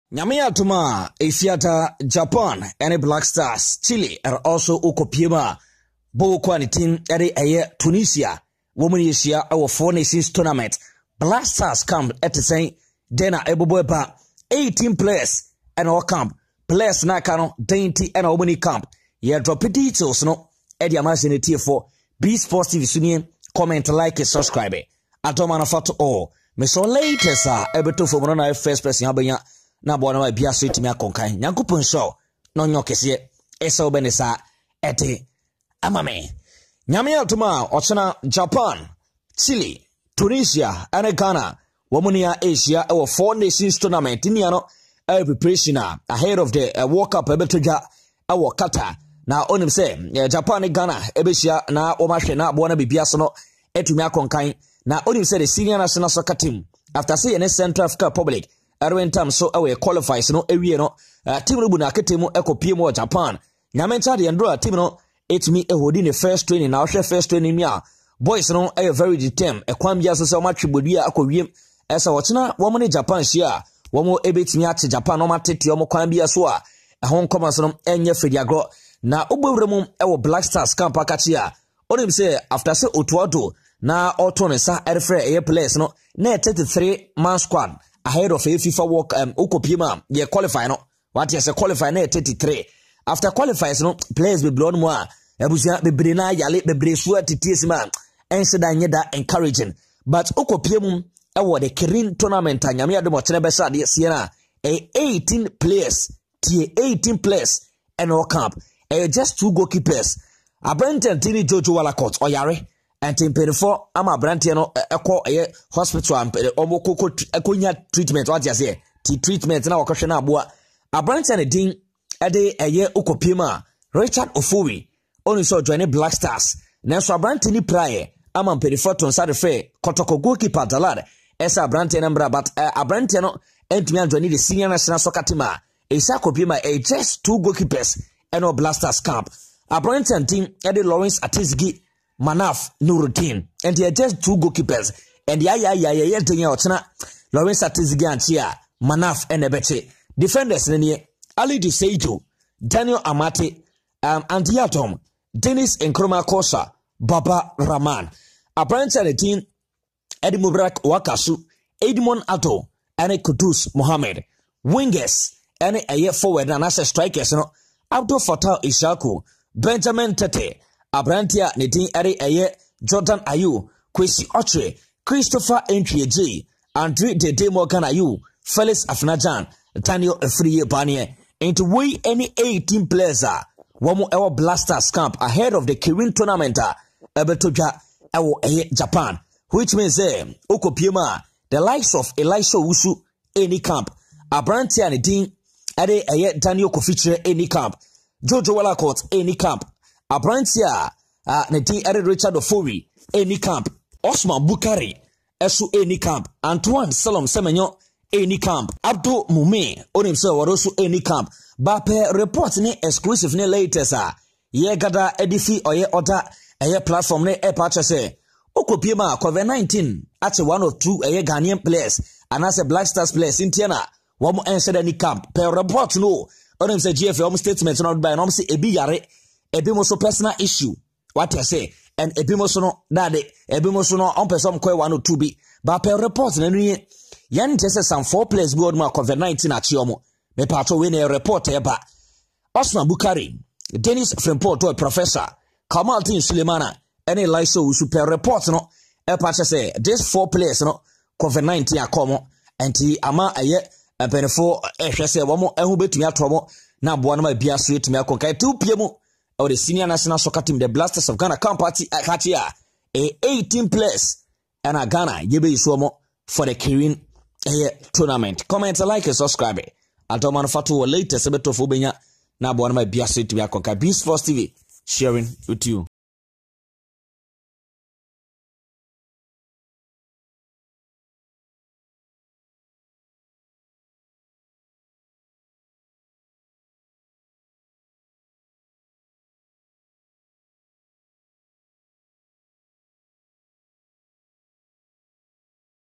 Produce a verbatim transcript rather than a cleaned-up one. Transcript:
Nyamia Tuma, Asiata, Japan, and Black Stars, Chile are also Ukopiema, Bo Quanitin, Ere Aye, Tunisia, Woman Asia, our Four Nations tournament. Black Stars come at the same, Dena Eboboeba, eighteen players, and our camp, players Nakano, Dainty, and Omani camp. Ye drop it details, no, Eddie Amasin T for B Sports T V Sunian, comment, like, and subscribe. Atomana Fatu all. Me so later, sir, able to for one first person, Abaya. Na bwana wa bia so itimi akonkan nyankopon so no nyokese esa obenesa ete amame nyame atuma ochena Japan, Chile, Tunisia and Ghana womunia Asia e four nations tournament ni ano e preparation ahead of the uh, World Cup ebetoja e Qatar na onim say uh, Japan and Ghana ebehia na omahwe na bwana bibia so no etumi akonkan na onim say the senior national soccer team after say in Central African Republic Erwin Tam so awe qualifies no ewie no uh, team no bu na ketemu ekopie mo Japan nyamencha de ndro team no etimi ehodi ne first training na hwe first training mi a boys no are very determined ekwan bia so so ma twebodua akowiem esa wochena wo mo ne Japan shia wo mo ebetimi ache Japan no matete wo kwan bia so a ehon koma so no enye fediagro na ogbowremu ewo Black Stars camp akachi a onim say after say otuodo na oto ne sa erefre eye players no na thirty-three man squad ahead of a FIFA World um Ukopima ye qualify no what yes qualify na thirty-three after qualifies no players be blown more ebusia be brena yale be bresu atities man ense da nyeda encouraging but Ukopiem e wo the Kirin tournament anyame ademo chene be sade siena e eighteen players tie eighteen players and all camp e just two goalkeepers Abranten Tini Jojo Walakot oyare and team for ama Brantiano no eko eye hospital am omo koko ekonya treatment what you say ti treatment na wakɔhwɛ na aboa Abrantiano din ede eye Ukopima Richard Ofowi oni so join Black Stars nanso Abrantiano ni praye ama mpedifo to nsa de fe kotoko goalkeeper Dalad esa Abrantiano mbra but uh, Abrantiano no entumi join the senior national soccer team a esa Ukopima e just two goalkeepers and no Black Stars camp Abrantiano team ede Lawrence Atizigi Manaf Nuruddin and they are just two goalkeepers and ya ya ya ya ya tenya otena Lawrence Atizigi antia Manaf and Ebeche defenders nene Ali Diseijo Daniel Amate um Antiatom Dennis Nkrumah Kosa Baba Rahman Abrantiano the team Eddie Mubarak Wakasu Edmond Ato and Kudus Mohammed wingers and a forward and as strikers no Abdul Fattah Ishaku Benjamin Tete Abrantia Nitin Ere Aye Jordan Ayu Kwesi Oche Christopher Entry Andre Dede Morgan Ayu Felix Afnajan Daniel Efriye Banye into we any eighteen players are one more our Black Stars camp ahead of the Kirin tournament Ebetoja Ewo Aye Japan which means eh Ukopima the likes of Elisha Wusu any camp Abrantia Nitin Ere Aye Daniel Kofiche any camp Jojo Walakot any camp Abrantia, uh, Neti Ere Richard Ofowi, any camp. Osman Bukari, Esu any camp. Antoine Salom Semenyo, any camp. Abdul Mume, on himself, Warosu any camp. Bape report ni exclusive ni latest ah. Ye gada edifi or ye order a ye platform ni e patcha say. Ukopima Covid nineteen at one or two a ye Ghanaian players and as a Black Stars players in Tiana. One more answer any camp. Per report no. On him say G F M statement not by an say ebi yare. Ebimoso personal issue. What I say, and Ebimoso no dade, Ebimoso no on person kwe one or two be. But per report nani yan just some four players go on Covid nineteen at Yomo. Me pato win a report eba. Osman Bukari, Dennis Fremport to a professor, Kamal Tin Sulemana, any Lyso super report no. E pacha say this four players no Covid nineteen akomo and ti ama aye a benefo e hwese wo mo ehu betumi atomo na boa no ma bia so etumi akonkai two P M or the senior national soccer team, the Blasters of Ghana, camp party at Hatia, a eighteen players, and a Ghana, Yebe Isuomo for the Kirin tournament. Comment, like, and subscribe. I'll do manufacture latest, a bit of Ubenya, now one of my B S C to be a conquer. B Sports T V, sharing with you.